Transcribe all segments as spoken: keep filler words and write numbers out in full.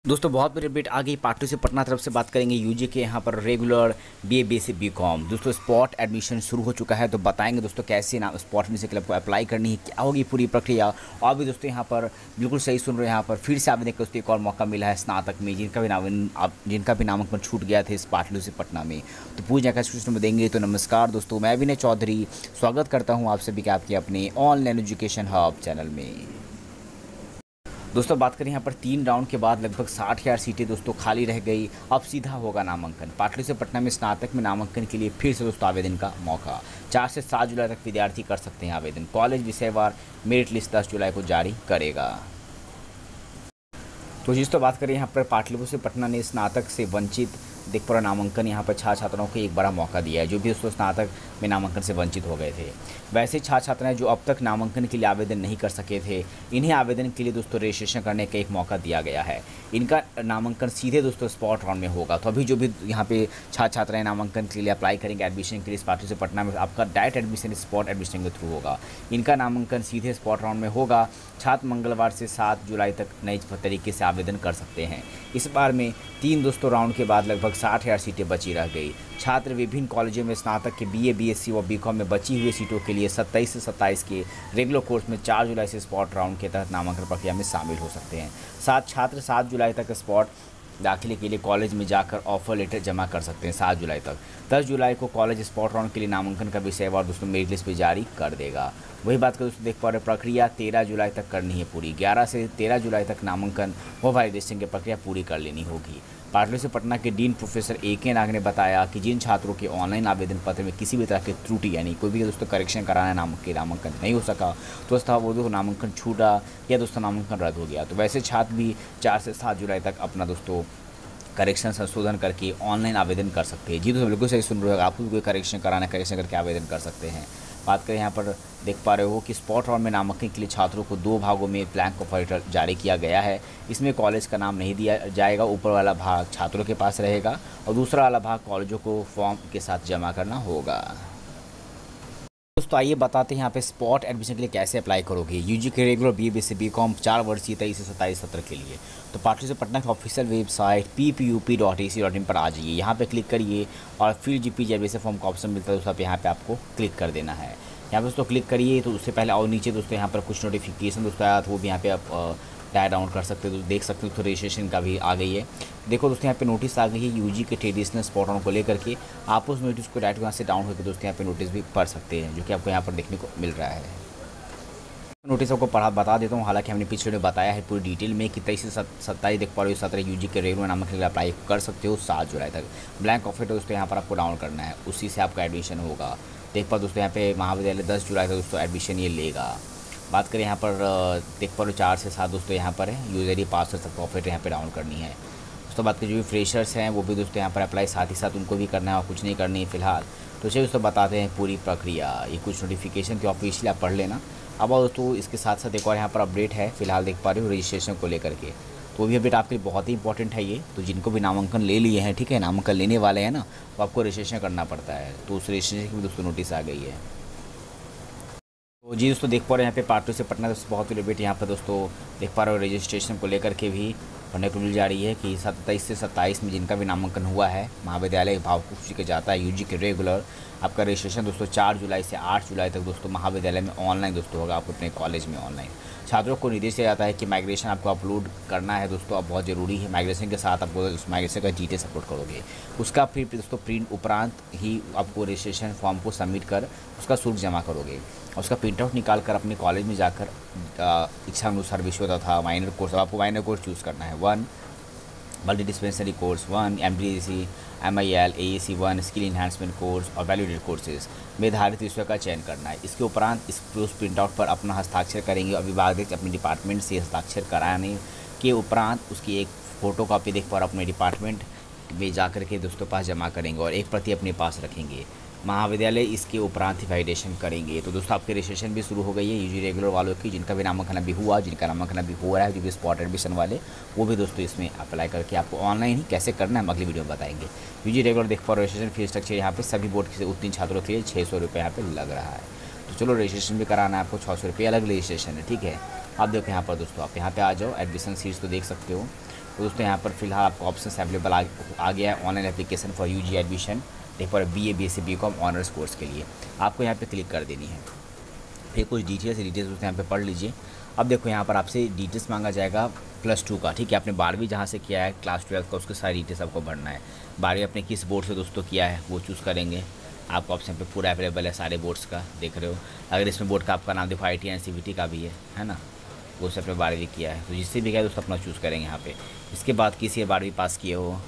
दोस्तों बहुत बड़ी अपडेट आ गई। पार्ट टू से पटना तरफ से बात करेंगे। यूजी के यहाँ पर रेगुलर बीए बीएससी बीकॉम दोस्तों स्पॉट एडमिशन शुरू हो चुका है, तो बताएंगे दोस्तों कैसे ना स्पॉट एडमिशन के लिए आपको अप्लाई करनी है, क्या होगी पूरी प्रक्रिया। और भी दोस्तों यहाँ पर बिल्कुल सही सुन रहे हैं, यहाँ पर फिर से आवेदन का दोस्तों एक और मौका मिला है स्नातक में, जिनका भी नाम जिनका भी नामांकन छूट गया था इस पाटलू से पटना में, तो पूरी जानकारी सूचना में देंगे। तो नमस्कार दोस्तों, मैं विनय चौधरी स्वागत करता हूँ आप सभी के आपके अपने ऑनलाइन एजुकेशन हब चैनल में। दोस्तों बात करें यहाँ पर तीन राउंड के बाद लगभग साठ हज़ार सीटें दोस्तों खाली रह गई। अब सीधा होगा नामांकन। पाटली से पटना में स्नातक में नामांकन के लिए फिर से दोस्तों आवेदन का मौका। चार से सात जुलाई तक विद्यार्थी कर सकते हैं आवेदन। कॉलेज विषयवार मेरिट लिस्ट दस जुलाई को जारी करेगा। तो जिस तो बात करें यहाँ पर पाटलिपुत्र से पटना ने स्नातक से वंचित देख पर नामांकन यहाँ पर छात्र छात्राओं को एक बड़ा मौका दिया है, जो भी दोस्तों स्नातक में नामांकन से वंचित हो गए थे। वैसे छात्र छात्राएं जो अब तक नामांकन के लिए आवेदन नहीं कर सके थे, इन्हें आवेदन के लिए दोस्तों रजिस्ट्रेशन करने का एक मौका दिया गया है। इनका नामांकन सीधे दोस्तों स्पॉट राउंड में होगा। तो अभी जो भी यहाँ पे छात्र छात्राएं नामांकन के लिए अप्लाई करेंगे एडमिशन के लिए पाटली से पटना में, आपका डायरेक्ट एडमिशन स्पॉट एडमिशन के थ्रू होगा। इनका नामांकन सीधे स्पॉट राउंड में होगा। छात्र मंगलवार से सात जुलाई तक नए तरीके से आवेदन कर सकते हैं। इस बार में तीन दोस्तों राउंड के बाद लगभग साठ हज़ार सीटें बची रह गई। छात्र विभिन्न कॉलेजों में स्नातक के बीए बीएससी व बीकॉम में बची हुई सीटों के लिए सत्ताईस से सत्ताईस के रेगुलर कोर्स में चार जुलाई से स्पॉट राउंड के तहत नामांकन प्रक्रिया में शामिल हो सकते हैं। सात छात्र सात जुलाई तक स्पॉट दाखिले के लिए कॉलेज में जाकर ऑफर लेटर जमा कर सकते हैं सात जुलाई तक। दस जुलाई को कॉलेज स्पॉट राउंड के लिए नामांकन का विषयवार दोस्तों मेरिट लिस्ट भी जारी कर देगा। वही बात कर दोस्तों देख पा रहे प्रक्रिया तेरह जुलाई तक करनी है पूरी। ग्यारह से तेरह जुलाई तक नामांकन व वैलिडेशन की प्रक्रिया पूरी कर लेनी होगी। पाटली से पटना के डीन प्रोफेसर ए के नाग ने बताया कि जिन छात्रों के ऑनलाइन आवेदन पत्र में किसी भी तरह की त्रुटि यानी कोई भी दोस्तों करेक्शन कराना नाम के नामांकन नहीं हो सका, तो दोस्तों वो दोस्तों नामांकन छूटा या दोस्तों नामांकन रद्द हो गया, तो वैसे छात्र भी चार से सात जुलाई तक अपना दोस्तों करेक्शन संशोधन करके ऑनलाइन आवेदन कर सकते हैं। जी दोस्तों बिल्कुल सही सुन रहे हो, आपको भी कोई करेक्शन कराना है करेक्शन करके आवेदन कर सकते हैं। बात करें यहाँ पर देख पा रहे हो कि स्पॉट राउंड में नामांकन के लिए छात्रों को दो भागों में ब्लैंक ऑफर लेटर जारी किया गया है। इसमें कॉलेज का नाम नहीं दिया जाएगा, ऊपर वाला भाग छात्रों के पास रहेगा और दूसरा वाला भाग कॉलेजों को फॉर्म के साथ जमा करना होगा। दोस्तों आइए बताते हैं यहाँ पे स्पॉट एडमिशन के लिए कैसे अप्लाई करोगे। यूजी के regular B A B S C BCom चार वर्षीय तेईस से सत्ताईस सत्र के लिए, तो पाटली से पटना की official website P P U P dot A C dot in पर आ जाइए। यहाँ पे क्लिक करिए और फिर G P G admission form का ऑप्शन मिलता है दोस्तों, यहाँ पे आपको क्लिक कर देना है। यहाँ पे दोस्तों क्लिक करिए तो उससे पहले और नीचे दोस्तों यहाँ पर कुछ नोटिफिकेशन दोस्तों आया, तो वो भी यहाँ पे आप डायरेक्ट डाउनलोड कर सकते हो। तो देख सकते हो तो रजिस्ट्रेशन का भी आ गई है। देखो दोस्तों यहाँ पे नोटिस आ गई है यूजी के ट्रेडिशनल स्पॉट ऑन को लेकर के। आप उस नोटिस को डायरेक्ट यहाँ से डाउनलोड करके दोस्तों यहाँ पे नोटिस भी पढ़ सकते हैं, जो कि आपको यहाँ पर देखने को मिल रहा है। नोटिस आपको पढ़ा बता देता हूँ, हालांकि हमने पिछले में बताया है पूरी डिटेल में कि तेईस से सत्ताईस देख पा रहे हो सत्रह यूजी के रेगुलर नामांकन के लिए अप्लाई कर सकते हो सात जुलाई तक। ब्लैंक ऑफर दोस्तों यहाँ पर आपको डाउनलोड करना है, उसी से आपका एडमिशन होगा। देख पा दोस्तों यहाँ पे महाविद्यालय दस जुलाई तक दोस्तों एडमिशन ये लेगा। बात करें यहाँ पर देख पा चार से सात दोस्तों यहाँ पर है यूजर पास तक प्रॉफिट यहाँ पे डाउन करनी है। दोस्तों बात करें जो भी फ्रेशर्स हैं वो भी दोस्तों यहाँ पर अप्लाई साथ ही साथ उनको भी करना है और कुछ नहीं करनी है फिलहाल। तो चलिए दोस्तों बताते हैं पूरी प्रक्रिया। ये कुछ नोटिफिकेशन के ऑफिशियल आप पढ़ लेना। अब दोस्तों इसके साथ साथ एक और यहाँ पर अपडेट है फिलहाल देख पा रहे हो रजिस्ट्रेशन को लेकर के, तो भी अपडेट आपके लिए बहुत ही इंपॉर्टेंट है ये। तो जिनको भी नामांकन ले लिए हैं, ठीक है, नामांकन लेने वाले हैं ना, तो आपको रजिस्ट्रेशन करना पड़ता है। तो उस रजिस्ट्रेशन की भी दोस्तों नोटिस आ गई है। तो जी दोस्तों देख पा रहे हैं यहाँ पे पाटली से पटना दोस्तों बहुत ही अपडेट यहाँ पर दोस्तों देख पा रहे हो रजिस्ट्रेशन को लेकर के भी पढ़ने को मिल जा रही है कि सत्ताईस से सत्ताईस में जिनका भी नामांकन हुआ है महाविद्यालय भाव कुछ के जाता है यूजी के रेगुलर, आपका रजिस्ट्रेशन दोस्तों चार जुलाई से आठ जुलाई तक दोस्तों महाविद्यालय में ऑनलाइन दोस्तों होगा। आपको अपने कॉलेज में ऑनलाइन छात्रों को निर्देश दिया जाता है कि माइग्रेशन आपको अपलोड करना है दोस्तों, अब बहुत ज़रूरी है। माइग्रेशन के साथ आपको उस माइग्रेशन का डिटेल्स अपलोड करोगे, उसका फिर दोस्तों प्रिंट उपरांत ही आपको रजिस्ट्रेशन फॉर्म को सबमिट कर उसका शुल्क जमा करोगे। उसका प्रिंट आउट निकाल कर अपने कॉलेज में जाकर इच्छा अनुसार विषय तथा माइनर कोर्स, आपको माइनर कोर्स चूज़ करना है। One multi dispensary course, one M D C M I L A E C one skill enhancement course और वैल्यूडेड कोर्सेज में धारित विषय का चयन करना है। इसके उपरांत इस उस प्रिंट आउट पर अपना हस्ताक्षर करेंगे और विभाग अपने डिपार्टमेंट से हस्ताक्षर कराने के उपरांत उसकी एक फ़ोटो कॉपी देख पर अपने डिपार्टमेंट में जाकर के दोस्तों पास जमा करेंगे और एक प्रति अपने पास रखेंगे। महाविद्यालय इसके उपरांत ही वैलिडेशन करेंगे। तो दोस्तों आपके रजिस्ट्रेशन भी शुरू हो गई है यूजी रेगुलर वालों की, जिनका भी नामांकन अभी हुआ, जिनका नामांकन अभी हो रहा है, जो भी स्पॉट एडमिशन वाले वो भी दोस्तों इसमें अप्लाई करके आपको ऑनलाइन ही कैसे करना है हम अगली वीडियो में बताएंगे। यूजी रेगुलर देख पा रजिस्ट्रेशन फीस स्ट्रक्चर यहाँ पे सभी बोर्ड के उत्तीर्ण छात्रों के लिए छः सौ रुपये यहाँ पे लग रहा है। तो चलो रजिस्ट्रेशन भी कराना है आपको, छः सौ रुपये अलग रजिस्ट्रेशन है, ठीक है। आप देखो यहाँ पर दोस्तों आप यहाँ पे आ जाओ, एडमिशन सीट्स तो देख सकते हो। तो दोस्तों यहाँ पर फिलहाल आपको ऑप्शन अवेलेबल आ, आ गया है online application for UG admission देखिए पर B A B S C BCom honours course के लिए। आपको यहाँ पे क्लिक कर देनी है। फिर कुछ डिटेल्स डिटेल्स उसने यहाँ पे पढ़ लीजिए। अब देखो यहाँ पर आपसे डिटेल्स मांगा जाएगा प्लस टू का, ठीक है। आपने बारहवीं जहाँ से किया है क्लास ट्वेल्थ का उसके सारी डिटेल्स आपको भरना है। बारहवीं आपने किस बोर्ड से दोस्तों किया है वो चूज़ करेंगे। आपको ऑप्शन पे पूरा अवेलेबल है सारे बोर्ड्स का, देख रहे हो। अगर इसमें बोर्ड का आपका नाम देखो I T N C B T का भी है है ना, वो से आपने बारहवीं किया है तो जिससे भी किया है दोस्तों अपना चूज़ करेंगे यहाँ पे। इसके बाद किसी बारहवीं पास किए हो।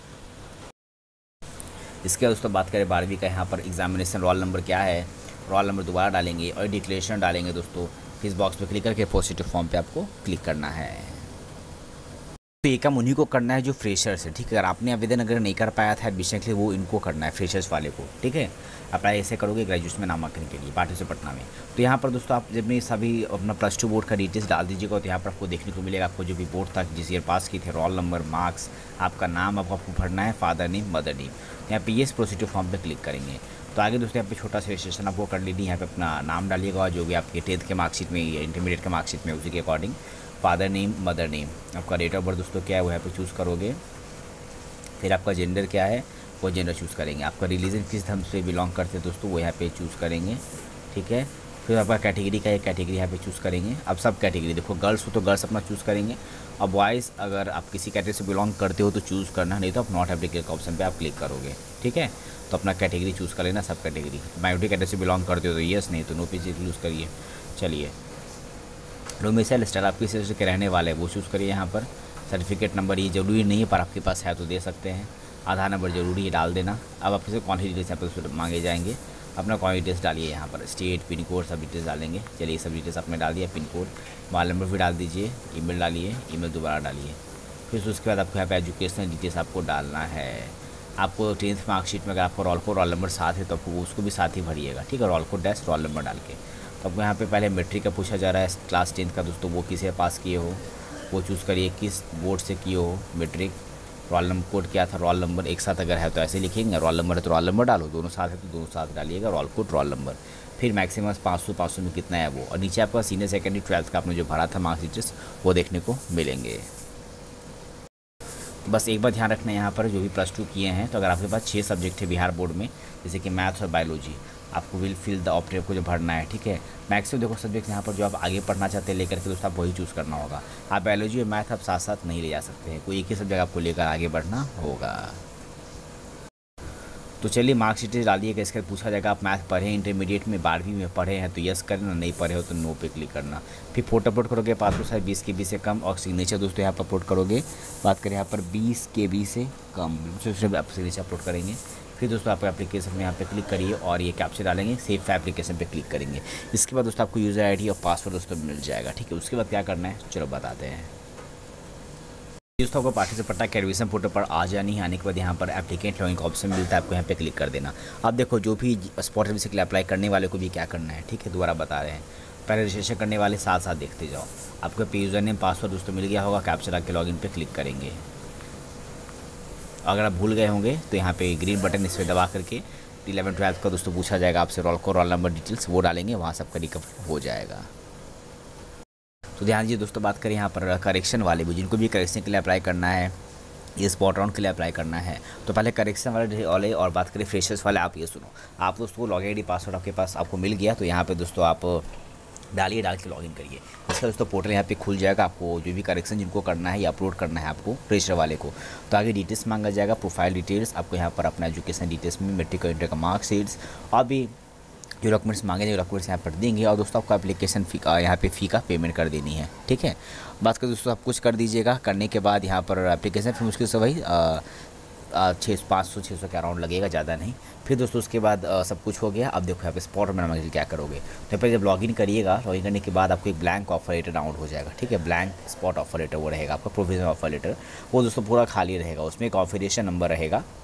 इसके बाद दोस्तों बात करें बारहवीं का, यहाँ पर एग्जामिनेशन रोल नंबर क्या है, रोल नंबर दोबारा डालेंगे और डिक्लेरेशन डालेंगे दोस्तों। फिर इस बॉक्स पे क्लिक करके पॉजिटिव फॉर्म पे आपको क्लिक करना है। तो ये काम उन्हीं को करना है जो फ्रेशर्स है, ठीक है। अगर आपने आवेदन अगर नहीं कर पाया था एडमिशन के लिए वो इनको करना है, फ्रेशर्स वाले को, ठीक है। अप्लाई ऐसे करोगे ग्रेजुएशन में नामांकन के लिए पार्टी से पटना में। तो यहाँ पर दोस्तों आप जब भी सभी अपना प्लस टू बोर्ड का डिटेल्स डाल दीजिएगा तो यहाँ पर आपको देखने को मिलेगा आपको जो भी बोर्ड था जिस ईयर पास की थे, रोल नंबर, मार्क्स, आपका नाम आपको आपको भरना है, फादर नेम, मदर नेम। यहाँ पे ये पॉजिटिव फॉर्म पे क्लिक करेंगे तो आगे दोस्तों यहाँ पे छोटा सा रजिस्ट्रेशन आपको कर लेनी है। यहाँ पे अपना नाम डालिएगा जो भी आपके टेंथ के मार्कशीट में या इंटरमीडिएट के मार्कशीट में उसी के according, father name, mother name, आपका डेट ऑफ बर्थ दोस्तों क्या है वो यहाँ पे चूज़ करोगे। फिर आपका जेंडर क्या है वो जेंडर चूज़ करेंगे। आपका रिलीजन किस धर्म से बिलोंग करते हैं दोस्तों वो यहाँ पे चूज़ करेंगे, ठीक है। फिर आपका कैटेगरी का एक कैटेगरी यहाँ पे चूज़ करेंगे। अब सब कैटेगरी देखो, गर्ल्स हो तो गर्ल्स अपना चूज़ करेंगे। अब बॉयज़ अगर आप किसी कैटेगरी से बिलोंग करते हो तो चूज़ करना, नहीं तो आप नॉट एप्लीकेबल का ऑप्शन पे आप क्लिक करोगे, ठीक है। तो अपना कैटेगरी चूज़ कर लेना, सब कैटेगरी। माइनॉरिटी कैटेगरी से बिलोंग करते हो तो येस, नहीं तो नो पे चूज़ करिए। चलिए डोमिसाइल स्टाइल आप किस राज्य के रहने वाले हैं वो चूज़ करिए। यहाँ पर सर्टिफिकेट नंबर ये ज़रूरी नहीं है पर आपके पास है तो दे सकते हैं। आधार नंबर ज़रूरी है डाल देना। अब आपसे कौन सी डिटेल्स यहाँ पर मांगे जाएंगे, अपना कौन डिटेल्स डालिए यहाँ पर, स्टेट, पिन कोड सब डिटेल्स डालेंगे। चलिए सब डिटेल्स आपने डाल दिया, पिन कोड, मोबाइल नंबर भी डाल दीजिए, ईमेल डालिए, ईमेल दोबारा डालिए। फिर उसके बाद आपको यहाँ पे एजुकेशनल डिटेल्स आपको डालना है। आपको टेंथ मार्कशीट में अगर आपको रोल को रोल नंबर साथ है तो आपको उसको भी साथ ही भरिएगा, ठीक है। रोल को डैश रोल नंबर डाल के। तो आपको यहाँ पे पहले मैट्रिक का पूछा जा रहा है, क्लास टेंथ का दोस्तों वो किसे पास किए हो वो चूज़ करिए, किस बोर्ड से किए हो मैट्रिक। रोल नंबर कोड क्या था, रोल नंबर एक साथ अगर है तो ऐसे लिखेंगे, रोल नंबर है तो रोल नंबर डालो, दोनों साथ है तो दोनों साथ डालिएगा, रोल कोड रोल नंबर। फिर मैक्सिमम पाँच सौ पाँच सौ में कितना है वो, और नीचे आपका सीनियर सेकेंडरी ट्वेल्थ का आपने जो भरा था मार्कशीट्स वो देखने को मिलेंगे। बस एक बार ध्यान रखना है यहाँ पर जो भी प्लस टू किए हैं तो अगर आपके पास छः सब्जेक्ट है बिहार बोर्ड में जैसे कि मैथ्स और बायोलॉजी, आपको विल फिल द ऑप्टेव को जो भरना है, ठीक है। मैथ्स में देखो सब्जेक्ट यहाँ पर जो आप आगे पढ़ना चाहते हैं लेकर के दोस्तों आप वही चूज़ करना होगा। आप बायोलॉजी और मैथ आप साथ साथ नहीं ले जा सकते हैं, कोई एक ही सब्जेक्ट आपको लेकर आगे बढ़ना होगा। तो चलिए मार्कशीट डालिएगा। इसके पूछा जाएगा आप मैथ पढ़े हैं इंटरमीडिएट में, बारहवीं में पढ़े हैं तो यस करना, नहीं पढ़े हो तो नो पे क्लिक करना। फिर फोटो अपलोड करोगे पासपोर्ट साइज बीस के बी से कम और सिग्नेचर दोस्तों यहाँ पर अपलोड करोगे। बात करें यहाँ पर बीस के बी से कम आप सिग्नेचर अपलोड करेंगे। फिर दोस्तों आपको एप्लीकेशन में यहाँ पे क्लिक करिए और ये कैप्चर डालेंगे, सेव एप्लीकेशन पे क्लिक करेंगे। इसके बाद दोस्तों आपको यूज़र आईडी और पासवर्ड दोस्तों मिल जाएगा, ठीक है। उसके बाद क्या करना है चलो बताते हैं। दोस्तों आपको पार्टी से पट्टा के एडमिशन पोर्टल पर आ जानी है। आने के बाद यहाँ पर एप्लीकेंट लॉगिन का ऑप्शन मिलता है, आपको यहाँ पे क्लिक कर देना। अब देखो जो भी स्पॉट एडमिशन के लिए अप्लाई करने वाले को भी क्या करना है, ठीक है, दोबारा बता रहे हैं। पहले रजिस्ट्रेशन करने वाले साथ साथ देखते जाओ। आपको पे यूज़र नेम पासवर्ड दोस्तों मिल गया होगा, कैप्चर आके लॉगिन पे क्लिक करेंगे। अगर आप भूल गए होंगे तो यहाँ पे ग्रीन बटन इस पर दबा करके इलेवन ट्वेल्थ का दोस्तों पूछा जाएगा आपसे, रोल को रोल नंबर डिटेल्स वो डालेंगे, वहाँ सबका रिकवर हो जाएगा। तो ध्यान दीजिए दोस्तों, बात करें यहाँ पर करेक्शन वाले भी, जिनको भी करेक्शन के लिए अप्लाई करना है, ये स्पॉट राउंड के लिए अप्लाई करना है तो पहले करेक्शन वाले वाले और बात करें फ्रेशर्स वाले, आप ये सुनो। आप दोस्तों लॉगिन आई डी पासवर्ड आपके पास आपको मिल गया तो यहाँ पे दोस्तों आप डालिए, डाल के लॉगिन करिए। इसका दोस्तों पोर्टल यहाँ पे खुल जाएगा। आपको जो भी करेक्शन जिनको करना है या अपलोड करना है आपको फ्रेशर वाले को, तो आगे डिटेल्स मांगा जाएगा, प्रोफाइल डिटेल्स, आपको यहाँ पर अपना एजुकेशन डिटेल्स में मेट्रिक और इंटर का मार्कशीट्स और भी जो डॉक्यूमेंट्स मांगे जो डॉक्यूमेंट्स यहाँ पर देंगे और दोस्तों आपको एप्लीकेशन फ़ी का यहाँ पे फ़ी का पेमेंट कर देनी है, ठीक है। बात करें दोस्तों आप कुछ कर दीजिएगा, करने के बाद यहाँ पर एप्लीकेशन फिर मुश्किल से वही छः पाँच सौ छः सौ के अराउंड लगेगा, ज़्यादा नहीं। फिर दोस्तों उसके बाद आ, सब कुछ हो गया। अब देखो यहाँ पे स्पॉट में मंजिल क्या करोगे, तो पहले जब लॉगिन करिएगा, लॉगिन करने के बाद आपको एक ब्लैंक ऑफर लेटर डाउनलोड हो जाएगा, ठीक है। ब्लैंक स्पॉट ऑफर लेटर वो रहेगा आपका, प्रोविजनल ऑफर लेटर वो दोस्तों पूरा खाली रहेगा, उसमें एक ऑफरेशन नंबर रहेगा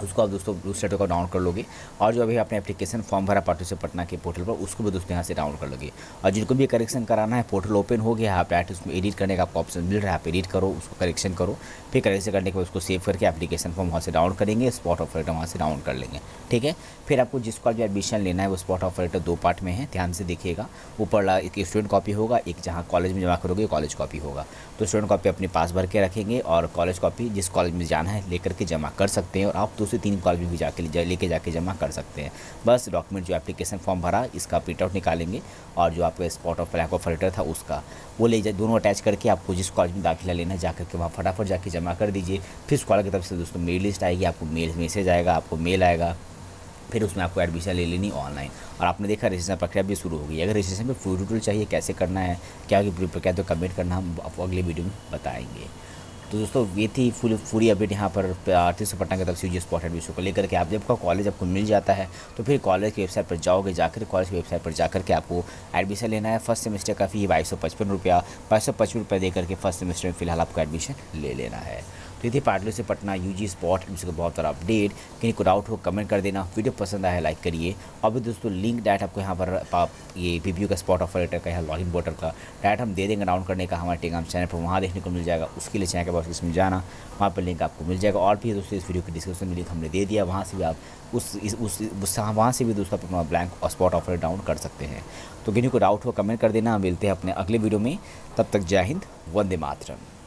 उसको आप दोस्तों उस लेटर को डाउनलोड कर लोगे। और जो अभी आपने एप्लीकेशन फॉर्म भरा पार्टनरशिप पटना के पोर्टल पर, उसको भी दोस्तों यहाँ से डाउनलोड कर लोगे। और जिनको भी करेक्शन कराना है, पोर्टल ओपन हो गया, आप डायरेक्ट उसमें एडिट करने का आपको ऑप्शन मिल रहा है, आप एडिट करो, उसको करेक्शन करो। फिर करेक्शन करने के बाद उसको सेव करके एप्लीकेशन फॉर्म वहाँ से डाउनलोड करेंगे, स्पॉट ऑफ लेटर वहाँ से डाउनलोड कर लेंगे। ठीक है। फिर आपको जिस कॉलेज में एडमिशन लेना है वो स्पॉट ऑफ लेटर दो पार्ट में है, ध्यान से देखिएगा। ऊपर एक स्टूडेंट कॉपी होगा, एक जहाँ कॉलेज में जमा करोगे कॉलेज कॉपी होगा। तो स्टूडेंट कॉपी अपने पास भर के रखेंगे और कॉलेज कॉपी जिस कॉलेज में जाना है लेकर के जमा कर सकते हैं। और आप दो से तीन कॉलेज में भी जाके लेके जाके जमा कर सकते हैं। बस डॉक्यूमेंट जो एप्लीकेशन फॉर्म भरा इसका प्रिंट आउट निकालेंगे और जो आपका spot of lack of letter था उसका वो ले जाए, दोनों अटैच करके आपको जिस कॉलेज में दाखिला लेना है जाकर के वहाँ फटाफट जाके जमा कर दीजिए। फिर उस कॉलेज की तरफ से दोस्तों मेल लिस्ट आएगी, आपको मेल मैसेज आएगा, आपको मेल आएगा, फिर उसमें आपको एडमिशन ले लेनी ऑनलाइन। और आपने देखा रजिस्ट्रेशन प्रक्रिया भी शुरू हो गई। अगर रजिस्ट्रेशन में फुल डिटेल चाहिए कैसे करना है, क्या क्या तो कमेंट करना, हम आपको अगले वीडियो में बताएंगे। तो दोस्तों ये थी फुल पूरी अपडेट यहाँ पर आरटीसी पटना की तरफ से यूजी स्पॉट एडमिशन को लेकर के। आप जब का कॉलेज आपको मिल जाता है तो फिर कॉलेज की वेबसाइट पर जाओगे, जाकर कॉलेज की वेबसाइट पर जाकर के आपको एडमिशन लेना है। फर्स्ट सेमेस्टर का फी बाईस सौ पचपन रुपया बाईस सौ पचपन रुपये दे करके फर्स्ट सेमेस्टर में फिलहाल आपको एडमिशन ले लेना है। तो ये थी पाटली से पटना यूजी स्पॉट एडमिशन का बहुत सारा अपडेट। कहीं को डाउट हो कमेंट कर देना, वीडियो पसंद आया लाइक करिए। और भी दोस्तों लिंक डायरेक्ट आपको यहाँ पर आप ये पीपीयू का स्पॉट ऑफ लेटर का यहाँ लॉगिन पोर्टल का डायरेक्ट हम दे देंगे डाउनलोड करने का, हमारे टेलीग्राम चैनल पर वहाँ देखने को मिल जाएगा। उसके लिए चैनल के बाद इसमें जाना, वहाँ पर लिंक आपको मिल जाएगा। और भी दोस्तों इस वीडियो की डिस्क्रिप्शन में लिंक हमने दे दिया, वहाँ से भी आप उस इस उस वहाँ से भी दोस्तों अपना ब्लैंक और स्पॉट ऑफ लेटर डाउनलोड कर सकते हैं। तो किन्हीं को डाउट हो कमेंट कर देना। मिलते हैं अपने अगले वीडियो में, तब तक जय हिंद, वंदे मातरम।